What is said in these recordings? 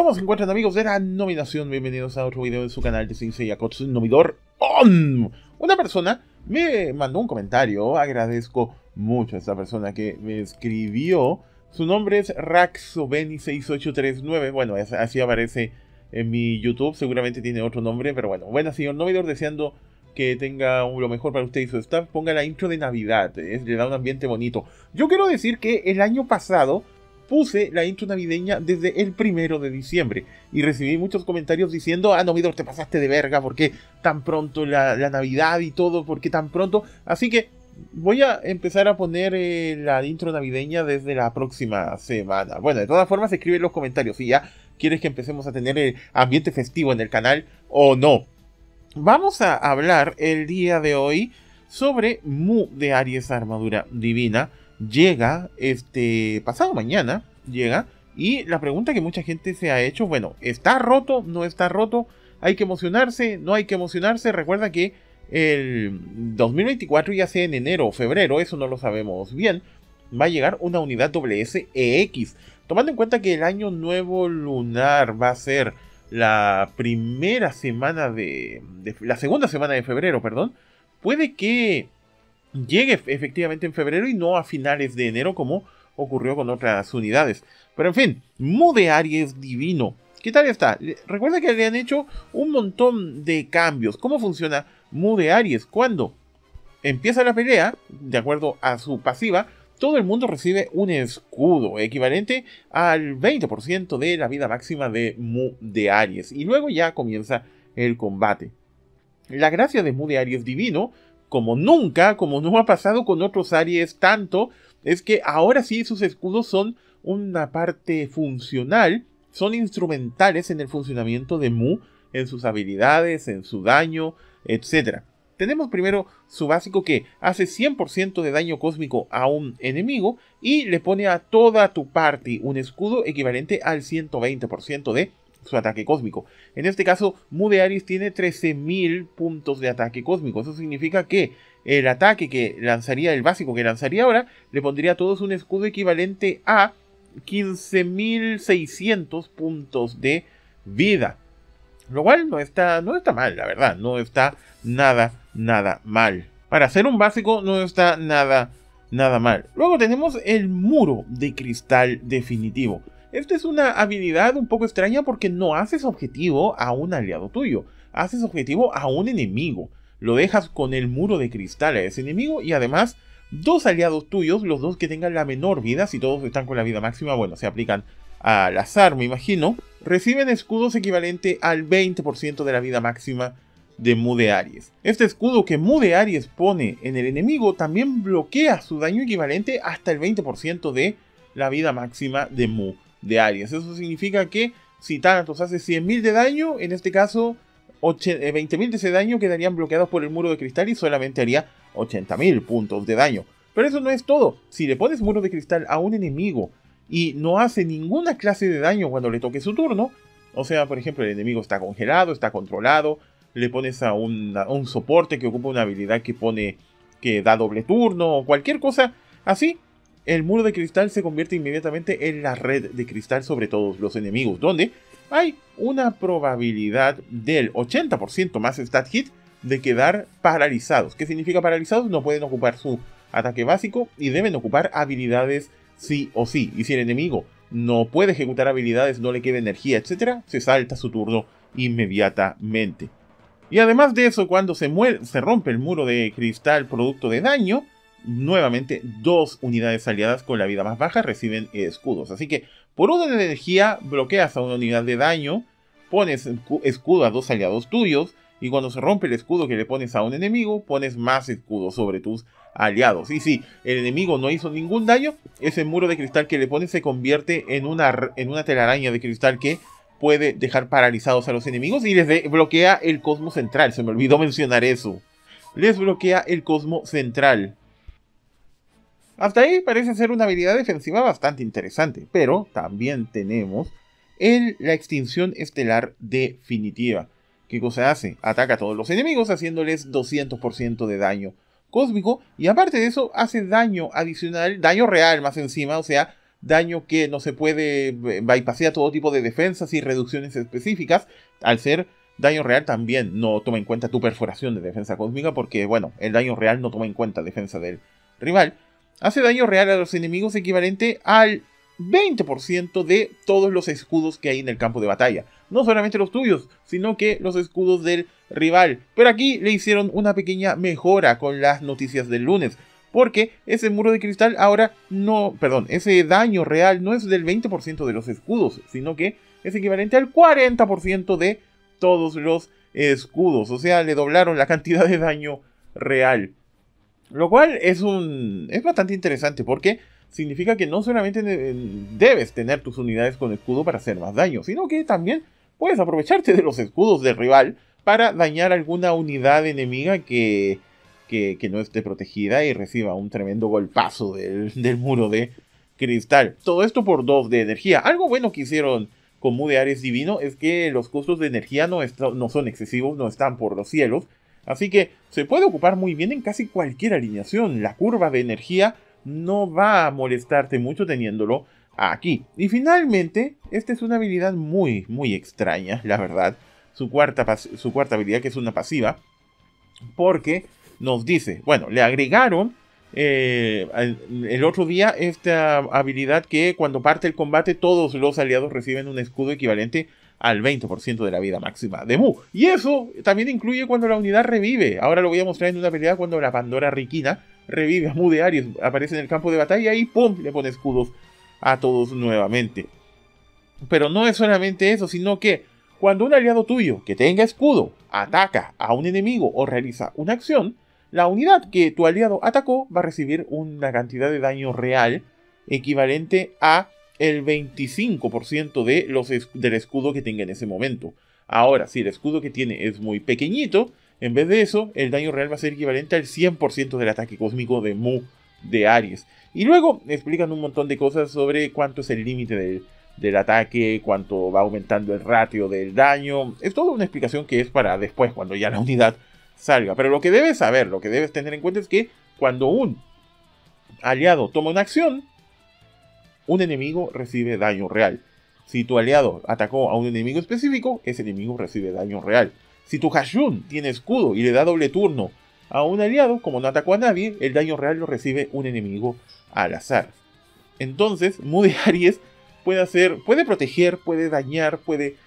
¿Cómo se encuentran, amigos de la nominación? Bienvenidos a otro video de su canal de Sensei Akotsu Nomidor On. Una persona me mandó un comentario, agradezco mucho a esta persona que me escribió. Su nombre es Raxobeni6839, bueno, así aparece en mi YouTube, seguramente tiene otro nombre, pero bueno. Bueno, señor Nomidor, deseando que tenga lo mejor para usted y su staff, ponga la intro de Navidad, le da un ambiente bonito. Yo quiero decir que el año pasado puse la intro navideña desde el 1 de diciembre y recibí muchos comentarios diciendo: ah, Nomidor, te pasaste de verga, ¿por qué tan pronto la Navidad y todo? ¿Por qué tan pronto? Así que voy a empezar a poner la intro navideña desde la próxima semana. Bueno, de todas formas, escribe en los comentarios si ya quieres que empecemos a tener el ambiente festivo en el canal o no. Vamos a hablar el día de hoy sobre Mu de Aries Armadura Divina. Llega pasado mañana, llega, y la pregunta que mucha gente se ha hecho, bueno, ¿está roto? ¿No está roto? ¿Hay que emocionarse? ¿No hay que emocionarse? Recuerda que el 2024, ya sea en enero o febrero, eso no lo sabemos bien, va a llegar una unidad WSEX. Tomando en cuenta que el año nuevo lunar va a ser la primera semana la segunda semana de febrero, perdón, puede que llegue efectivamente en febrero y no a finales de enero como ocurrió con otras unidades. Pero en fin, Mu de Aries Divino, ¿qué tal está? Recuerda que le han hecho un montón de cambios. ¿Cómo funciona Mu de Aries? Cuando empieza la pelea, de acuerdo a su pasiva, todo el mundo recibe un escudo equivalente al 20% de la vida máxima de Mu de Aries. Y luego ya comienza el combate. La gracia de Mu de Aries Divino, como nunca, como no ha pasado con otros Aries tanto, es que ahora sí sus escudos son una parte funcional, son instrumentales en el funcionamiento de Mu, en sus habilidades, en su daño, etc. Tenemos primero su básico, que hace 100% de daño cósmico a un enemigo y le pone a toda tu party un escudo equivalente al 120% de su ataque cósmico. En este caso, Mu de Aries tiene 13.000 puntos de ataque cósmico. Eso significa que el ataque que lanzaría, el básico que lanzaría ahora, le pondría a todos un escudo equivalente a 15.600 puntos de vida. Lo cual no está mal, la verdad. No está nada mal. Para hacer un básico no está nada mal. Luego tenemos el Muro de Cristal Definitivo. Esta es una habilidad un poco extraña porque no haces objetivo a un aliado tuyo. Haces objetivo a un enemigo. Lo dejas con el Muro de Cristal a ese enemigo y además dos aliados tuyos, los dos que tengan la menor vida, si todos están con la vida máxima, bueno, se aplican al azar, me imagino, reciben escudos equivalente al 20% de la vida máxima de Mu de Aries. Este escudo que Mu de Aries pone en el enemigo también bloquea su daño equivalente hasta el 20% de la vida máxima de Mu de Aries. Eso significa que si Thanatos hace 100.000 de daño, en este caso 20.000 de ese daño quedarían bloqueados por el Muro de Cristal y solamente haría 80.000 puntos de daño. Pero eso no es todo. Si le pones Muro de Cristal a un enemigo y no hace ninguna clase de daño cuando le toque su turno, o sea, por ejemplo, el enemigo está congelado, está controlado, le pones a un soporte que ocupa una habilidad que da doble turno o cualquier cosa así, el Muro de Cristal se convierte inmediatamente en la red de cristal sobre todos los enemigos, donde hay una probabilidad del 80% más stat hit de quedar paralizados. ¿Qué significa paralizados? No pueden ocupar su ataque básico y deben ocupar habilidades sí o sí. Y si el enemigo no puede ejecutar habilidades, no le queda energía, etc., se salta su turno inmediatamente. Y además de eso, cuando se rompe el Muro de Cristal producto de daño, nuevamente dos unidades aliadas con la vida más baja reciben escudos. Así que por uno de energía bloqueas a una unidad de daño, pones escudo a dos aliados tuyos, y cuando se rompe el escudo que le pones a un enemigo, pones más escudos sobre tus aliados. Y si el enemigo no hizo ningún daño, ese Muro de Cristal que le pones se convierte en una telaraña de cristal que puede dejar paralizados a los enemigos y les bloquea el Cosmo Central. Se me olvidó mencionar eso. Les bloquea el Cosmo Central. Hasta ahí parece ser una habilidad defensiva bastante interesante, pero también tenemos la extinción estelar definitiva. ¿Qué cosa hace? Ataca a todos los enemigos haciéndoles 200% de daño cósmico y aparte de eso hace daño adicional, daño real más encima, o sea, daño que no se puede, bypassea todo tipo de defensas y reducciones específicas. Al ser daño real también no toma en cuenta tu perforación de defensa cósmica, porque bueno, el daño real no toma en cuenta defensa del rival. Hace daño real a los enemigos equivalente al 20% de todos los escudos que hay en el campo de batalla. No solamente los tuyos, sino que los escudos del rival. Pero aquí le hicieron una pequeña mejora con las noticias del lunes, porque ese muro de cristal ahora no, perdón, ese daño real no es del 20% de los escudos, sino que es equivalente al 40% de todos los escudos. O sea, le doblaron la cantidad de daño real. Lo cual es bastante interesante, porque significa que no solamente debes tener tus unidades con escudo para hacer más daño, sino que también puedes aprovecharte de los escudos del rival para dañar alguna unidad enemiga que no esté protegida y reciba un tremendo golpazo del muro de cristal. Todo esto por 2 de energía. Algo bueno que hicieron con Mu de Aries Divino es que los costos de energía no son excesivos, no están por los cielos. Así que se puede ocupar muy bien en casi cualquier alineación. La curva de energía no va a molestarte mucho teniéndolo aquí. Y finalmente, esta es una habilidad muy, muy extraña, la verdad. Su cuarta habilidad, que es una pasiva, porque nos dice, bueno, le agregaron el otro día esta habilidad que cuando parte el combate todos los aliados reciben un escudo equivalente al 20% de la vida máxima de Mu. Y eso también incluye cuando la unidad revive. Ahora lo voy a mostrar en una pelea cuando la Pandora Riquina revive a Mu de Aries, aparece en el campo de batalla y ¡pum! Le pone escudos a todos nuevamente. Pero no es solamente eso, sino que cuando un aliado tuyo que tenga escudo ataca a un enemigo o realiza una acción, la unidad que tu aliado atacó va a recibir una cantidad de daño real equivalente a el 25% del escudo que tenga en ese momento. Ahora, si el escudo que tiene es muy pequeñito, en vez de eso, el daño real va a ser equivalente al 100% del ataque cósmico de Mu de Aries. Y luego explican un montón de cosas sobre cuánto es el límite del ataque, cuánto va aumentando el ratio del daño. Es toda una explicación que es para después, cuando ya la unidad salga. Pero lo que debes saber, lo que debes tener en cuenta es que cuando un aliado toma una acción, un enemigo recibe daño real. Si tu aliado atacó a un enemigo específico, ese enemigo recibe daño real. Si tu Hashun tiene escudo y le da doble turno a un aliado, como no atacó a nadie, el daño real lo recibe un enemigo al azar. Entonces, Mu de Aries puede proteger, puede dañar, puede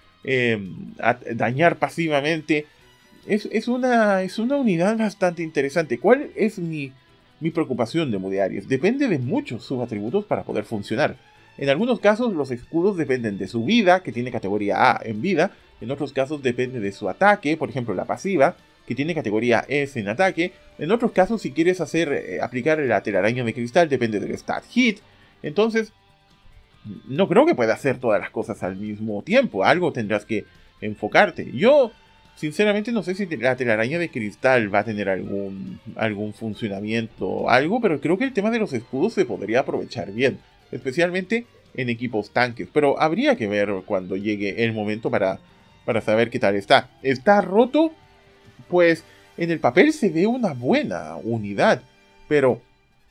dañar pasivamente. Es una unidad bastante interesante. ¿Cuál es mi preocupación de Mu de Aries? Depende de muchos subatributos para poder funcionar. En algunos casos los escudos dependen de su vida, que tiene categoría A en vida. En otros casos depende de su ataque, por ejemplo la pasiva, que tiene categoría S en ataque. En otros casos, si quieres aplicar la telaraña de cristal, depende del stat hit. Entonces, no creo que pueda hacer todas las cosas al mismo tiempo. Algo tendrás que enfocarte. Yo, sinceramente, no sé si la telaraña de cristal va a tener algún funcionamiento o algo, pero creo que el tema de los escudos se podría aprovechar bien, especialmente en equipos tanques. Pero habría que ver cuando llegue el momento para saber qué tal está. ¿Está roto? Pues en el papel se ve una buena unidad, pero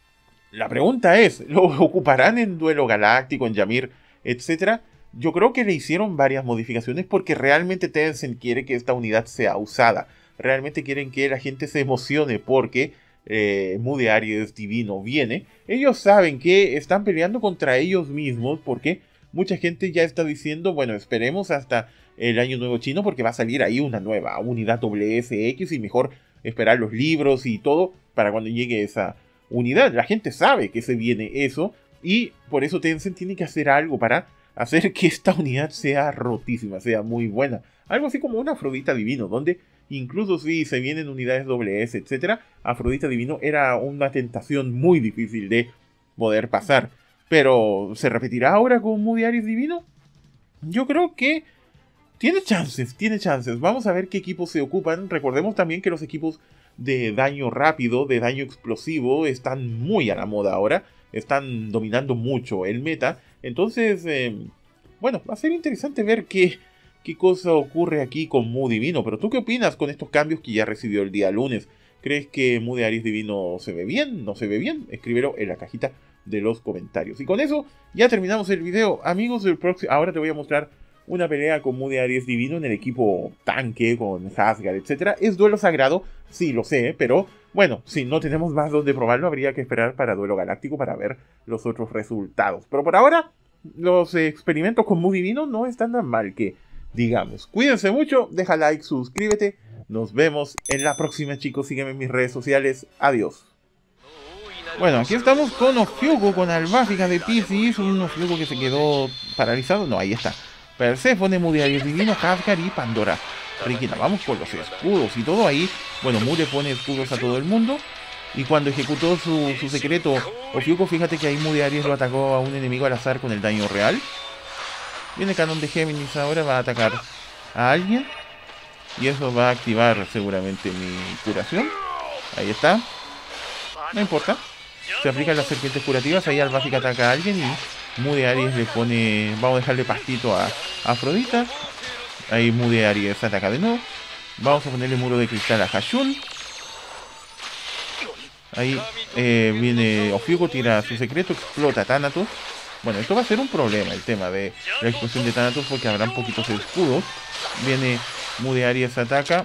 la pregunta es, ¿lo ocuparán en Duelo Galáctico, en Ymir, etcétera? Yo creo que le hicieron varias modificaciones porque realmente Tencent quiere que esta unidad sea usada. Realmente quieren que la gente se emocione porque Mu de Aries Divino viene. Ellos saben que están peleando contra ellos mismos porque mucha gente ya está diciendo, bueno, esperemos hasta el año nuevo chino porque va a salir ahí una nueva unidad WSX y mejor esperar los libros y todo para cuando llegue esa unidad. La gente sabe que se viene eso y por eso Tencent tiene que hacer algo para hacer que esta unidad sea rotísima, sea muy buena. Algo así como un Afrodita Divino, donde incluso si se vienen unidades WS, etc., Afrodita Divino era una tentación muy difícil de poder pasar. Pero, ¿se repetirá ahora con Mu de Aries Divino? Yo creo que tiene chances. Vamos a ver qué equipos se ocupan. Recordemos también que los equipos de daño rápido, de daño explosivo, están muy a la moda ahora. Están dominando mucho el meta. Entonces, bueno, va a ser interesante ver qué cosa ocurre aquí con Mu Divino. Pero ¿tú qué opinas con estos cambios que ya recibió el día lunes? ¿Crees que Mu de Aries Divino se ve bien? ¿No se ve bien? Escríbelo en la cajita de los comentarios. Y con eso ya terminamos el video, amigos. Ahora te voy a mostrar una pelea con Mu de Aries Divino en el equipo tanque, con Hasgar, etc. ¿Es duelo sagrado? Sí, lo sé, pero bueno, si no tenemos más donde probarlo, habría que esperar para duelo galáctico para ver los otros resultados. Pero por ahora, los experimentos con Mu Divino no están tan mal que digamos. Cuídense mucho, deja like, suscríbete. Nos vemos en la próxima, chicos. Sígueme en mis redes sociales. Adiós. Bueno, aquí estamos con Ofiuco, con Albáfica de Piscis. Un Ofiuco que se quedó paralizado. No, ahí está. Perséfone, Mu de Aries Divino, Hasgar y Pandora Regina. Vamos por los escudos y todo ahí. Bueno, Mu le pone escudos a todo el mundo. Y cuando ejecutó su secreto, Ofiuco, fíjate que ahí Mu de Aries lo atacó a un enemigo al azar con el daño real. Viene Canon de Géminis ahora, va a atacar a alguien. Y eso va a activar seguramente mi curación. Ahí está. No importa. Se aplican las serpientes curativas. Ahí Albáfica ataca a alguien y Mu de Aries le pone... Vamos a dejarle pastito a Afrodita. Ahí Mu de Aries ataca de nuevo. Vamos a ponerle muro de cristal a Hashun. Ahí viene Ofiuco, tira su secreto, explota Thanatos. Bueno, esto va a ser un problema, el tema de la explosión de Thanatos, porque habrán poquitos escudos. Viene Mu de Aries, ataca.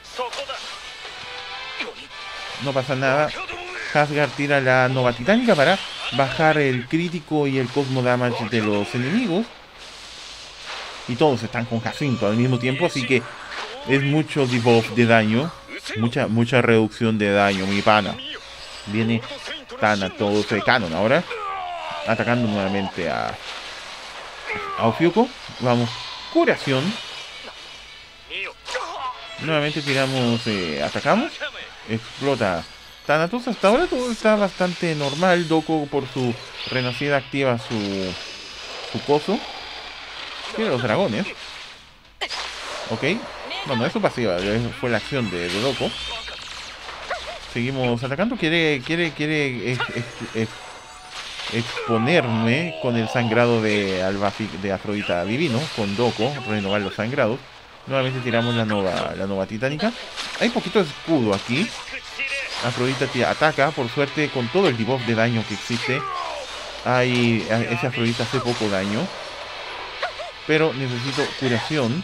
No pasa nada. Hasgar tira la Nova Titánica para bajar el crítico y el Cosmo Damage de los enemigos. Y todos están con Jacinto al mismo tiempo, así que es mucho debuff de daño. Mucha reducción de daño, mi pana. Viene Thanatos Canon ahora, atacando nuevamente a Ofiuco. Vamos, curación. Nuevamente tiramos, atacamos. Explota Thanatos. Hasta ahora todo está bastante normal. Doko por su renacida activa su coso. Tiene los dragones. Ok. Bueno, eso pasiva. Fue la acción de Doko. Seguimos atacando. Quiere exponerme con el sangrado de Afrodita Divino. Con Doko. Renovar los sangrados. Nuevamente tiramos la Nova Titánica. Hay poquito escudo aquí. Afrodita ataca. Por suerte, con todo el debuff de daño que existe, ese Afrodita hace poco daño. Pero necesito curación.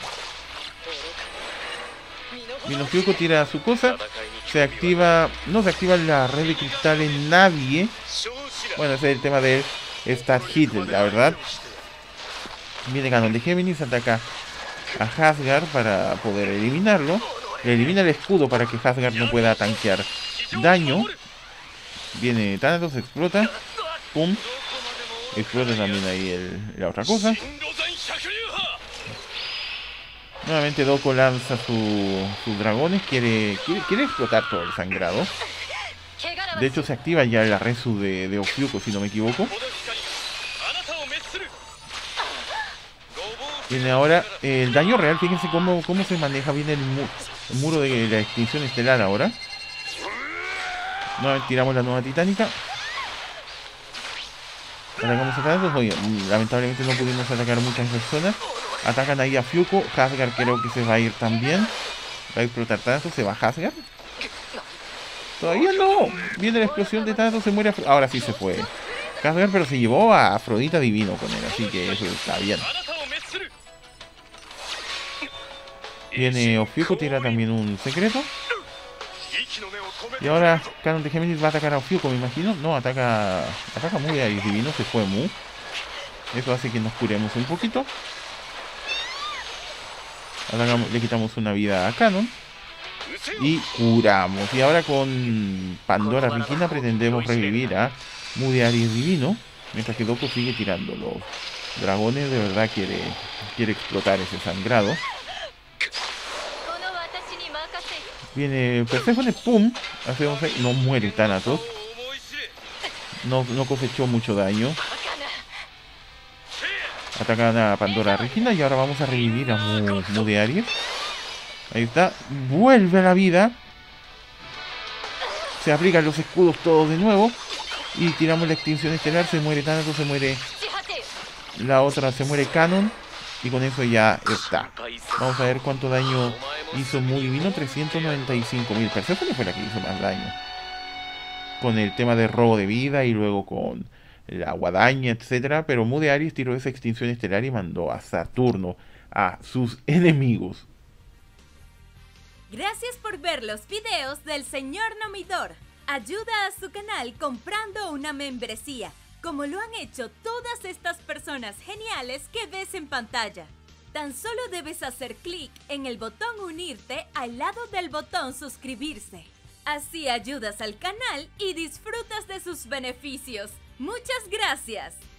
Ofiuco tira su cosa. No se activa la red de cristal en nadie. Bueno, ese es el tema del stat hit, la verdad. Viene Canon de Géminis, ataca a Hasgar para poder eliminarlo. Le elimina el escudo para que Hasgar no pueda tanquear daño. Viene Thanatos, explota. Pum. Explota también ahí la otra cosa. Nuevamente Doko lanza sus dragones. Quiere explotar todo el sangrado. De hecho se activa ya la resu de Ofiuco, si no me equivoco. Viene ahora el daño real. Fíjense cómo se maneja bien el muro de la extinción estelar ahora. Nuevamente tiramos la Nova Titánica. Atacamos a Thanatos. Oye, lamentablemente no pudimos atacar muchas personas. Atacan ahí a Ofiuco. Hasgar creo que se va a ir también. Va a explotar Thanatos. Se va Hasgar. Todavía no. Viene la explosión de Thanatos. Se muere. Ahora sí se fue Hasgar, pero se llevó a Afrodita Divino con él. Así que eso está bien. Viene Ofiuco. Tira también un secreto. Y ahora Canon de Géminis va a atacar a Ofiuco, me imagino. No, ataca Mu de Aries Divino. Se fue Mu. Eso hace que nos curemos un poquito. Le quitamos una vida a Canon. Y curamos. Y ahora con Pandora Regina pretendemos revivir a Mu de Aries Divino. Mientras que Doko sigue tirando los dragones. De verdad quiere explotar ese sangrado. Viene Perséfone, pum. No muere Thanatos. No cosechó mucho daño. Atacan a Pandora Regina. Y ahora vamos a revivir a Mu de Aries. Ahí está. Vuelve a la vida. Se aplican los escudos todos de nuevo. Y tiramos la extinción estelar. Se muere Thanatos, se muere la otra, se muere Canon. Y con eso ya está. Vamos a ver cuánto daño hizo Mu Divino. 395.000. Perséfone fue la que hizo más daño. Con el tema de robo de vida y luego con la guadaña, etcétera, pero Mu de Aries tiró esa extinción estelar y mandó a Saturno a sus enemigos. Gracias por ver los videos del señor Nomidor. Ayuda a su canal comprando una membresía, como lo han hecho todas estas personas geniales que ves en pantalla. Tan solo debes hacer clic en el botón unirte al lado del botón suscribirse. Así ayudas al canal y disfrutas de sus beneficios. ¡Muchas gracias!